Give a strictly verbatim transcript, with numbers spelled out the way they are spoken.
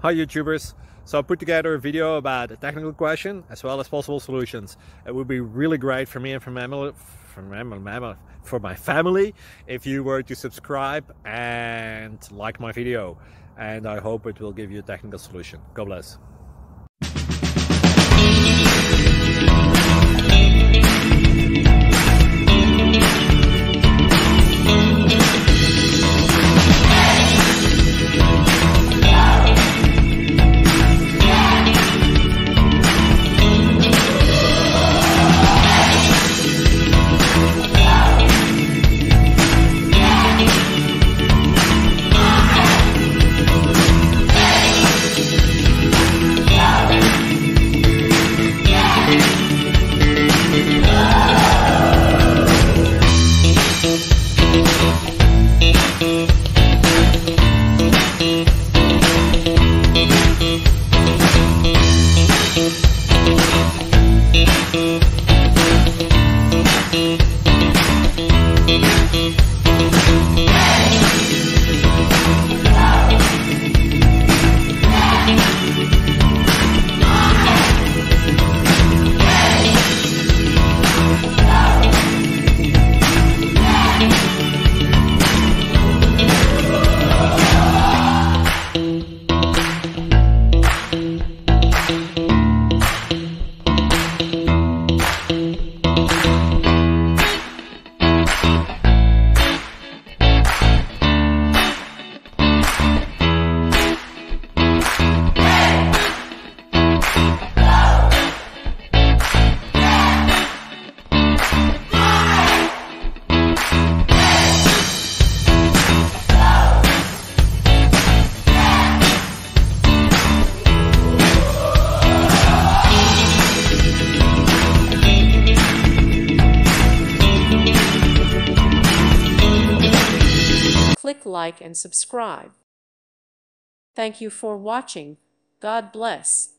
Hi YouTubers! So I put together a video about a technical question as well as possible solutions. It would be really great for me and for, mammal, for, mammal, for my family if you were to subscribe and like my video. And I hope it will give you a technical solution. God bless. Click like and subscribe. Thank you for watching. God bless.